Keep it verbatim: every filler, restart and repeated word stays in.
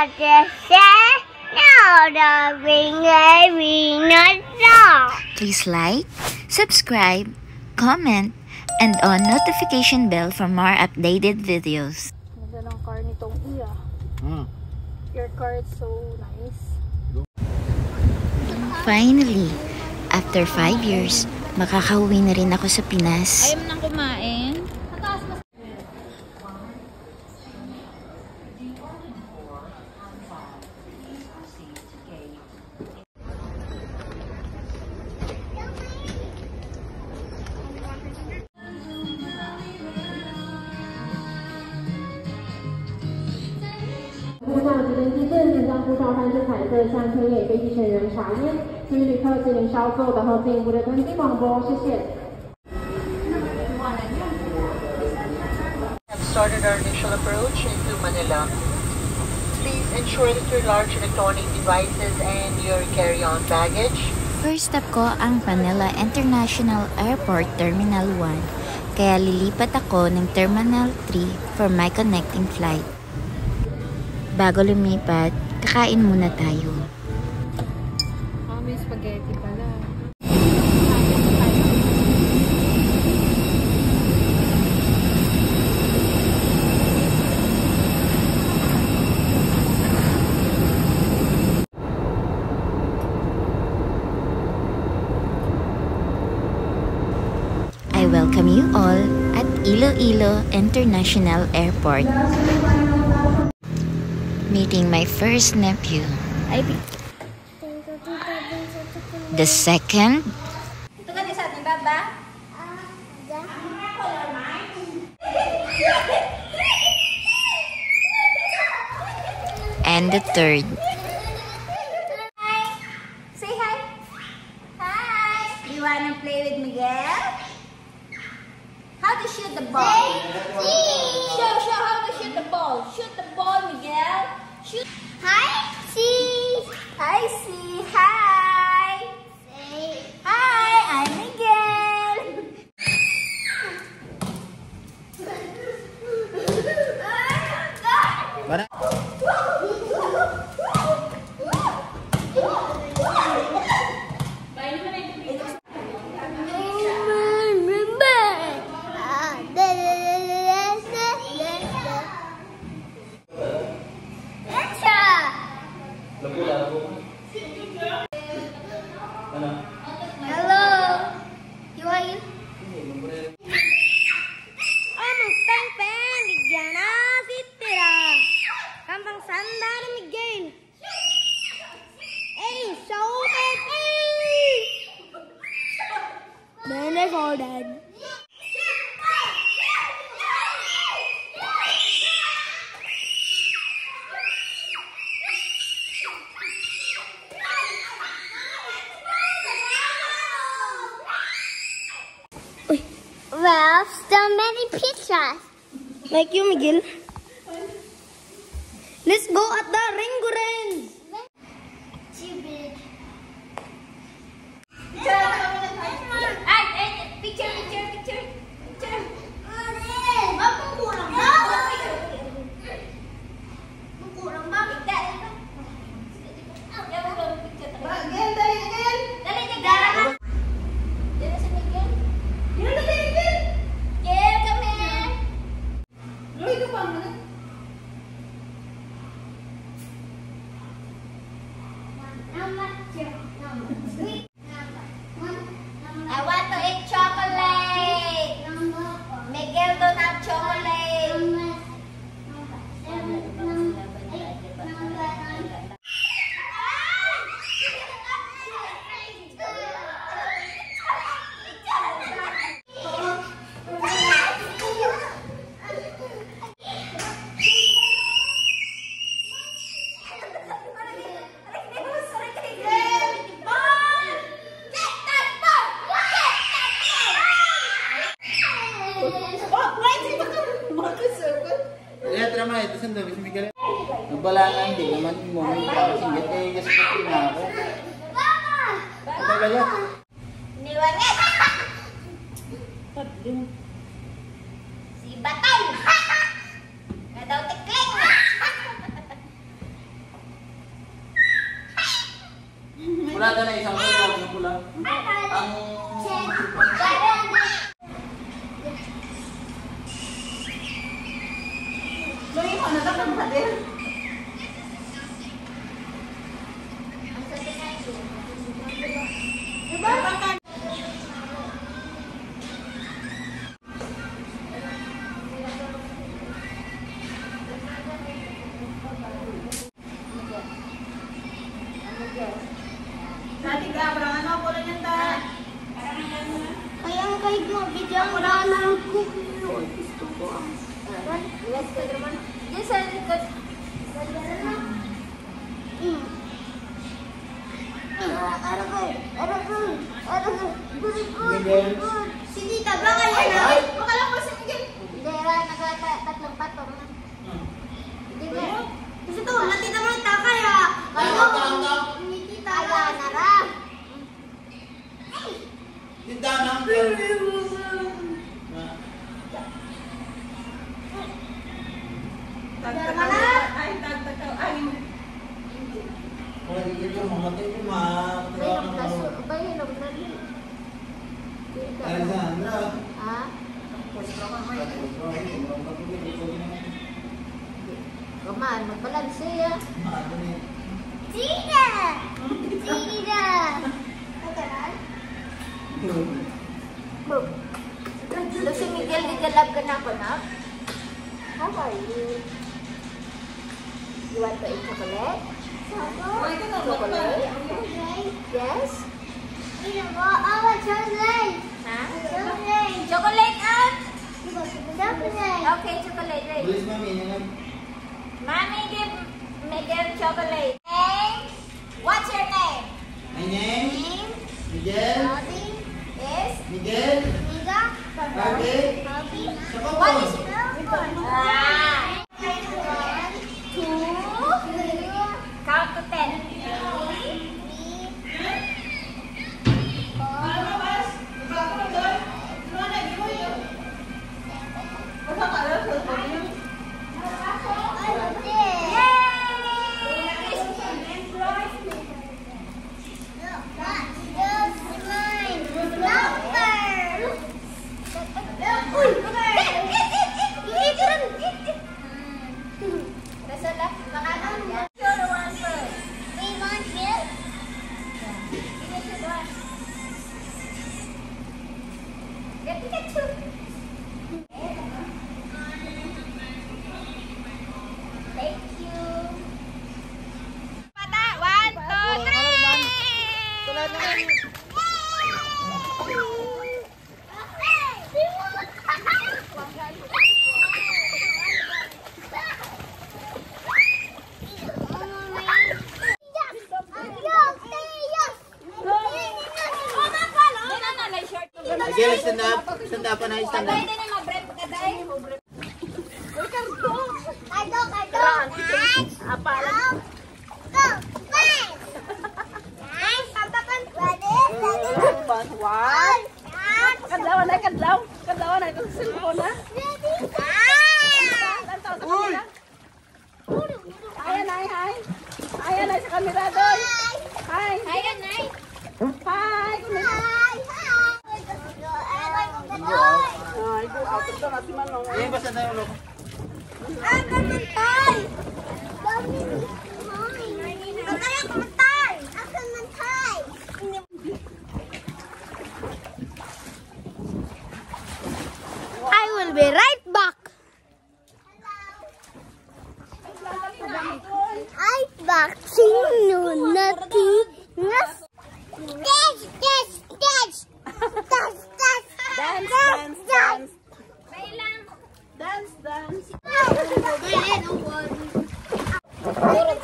Please like, subscribe, comment, and on notification bell for more updated videos. Ganda ng car nitong Iya. Hmm. Your car is so nice. Finally, after five years, makakauwi na rin ako sa Pinas. Ayaw mo nang kumain? Have started our initial approach into Manila. Please ensure that your large electronic devices and your carry-on baggage. First stop ko ang Manila International Airport Terminal one. Kaya lilipat ako ng Terminal three for my connecting flight. Bago lumipat, kakain muna tayo. Ah, may spaghetti pala. I welcome you all at Iloilo International Airport. Meeting my first nephew. The second. And the third. Hi. Say hi. Hi. You wanna play with Miguel? How to shoot the ball? Show, show how to shoot the ball. Shoot the ball, Miguel. Shoot. Hi, see. Hi, see. Hi. Say hi. I'm Miguel. Mana? Hello. You are you? Amang pen bigyan na si Tira. Kampang sandar Miguel. Hey, shout it. Hey. Then I fall dead. Well, still many pictures. Like you, Miguel. Let's go at the Ringuren. Too big. Picture, picture, picture, picture. Kurang ba? Kurang ba? Again, dali, again. Dali, dali. Dali si Miguel. Dali, dali, Miguel. Miguel, come here. Loy ka pa, man. I want to eat chocolate. Miguel don't have chocolate. Lihat ramai itu sendiri bisa mikir. Nagbalangan din naman mo kasi gete kasi na ako. Ano ba yan? Niwangan. Si Batol. Nga daw tikling. Pula na na isang pula. Ang pula. Ang... Luwi ko na lang pa din. Diba? Dati ka, parang ano ko lang yan ta. Kaya ang kahit mo, bigyan mo na lang ko. Gusto ko ang... Yes, ka naman. Yes, I likod. Si Tita, baka yan na. Baka lang ko si Miguel. Hindi, nagtatlong patong. Hindi ba? Kasi to, natita mo yung takay ah. Kaya, ni Tita. Kaya na ra. Tinda na. Tagtakaw. Ay, tagtakaw. Ay, Kung hindi ko mamatay ko ma... Bayang kaso, bayang nali. Alexandra. Ha? Kumaan, magbalanse ah. Tina! Tina! so si Miguel, digalab ka na ako na? How are you? You want to eat chocolate? Chocolate? Yes? I want chocolate! Ha? Chocolate! Chocolate ah! Chocolate! Okay, chocolate. Right. Bilis mami, yan lang. Mommy, give Miguel chocolate. Name? What's your name? My name? Name Miguel. is? Miguel. Miga? Okay. Bobby? What is your Ah! Two? Count to ten. Thank you. Mata, one, two, three. Miguel, stand up. Stand up na, stand up. Kado, kado! Apa Go! Go! Five! Nice! Papakan! Ready? Ready? One. Yan! Kadlaw na, kadlaw. Kadlaw na itong cellphone na. Ready? Ah! Lantaw sa kamera. Ayan, ay, hi. Ayan, ay sa kamera doon. Hi. Ayan, ay! Hi. Kumita. Hi! Hi! Ay, gano'n! Ay, go out ito na si Manong. Eh, basta na yung loko. Ah, kamantay! Dami ni Mami. Kamantay, kamantay! Ah, kamantay! I will be right back. I back sino natin nas. Dance, dance, dance. Dance, dance. Dance, dance, dance. Bailang. Dance, dance. Bailang.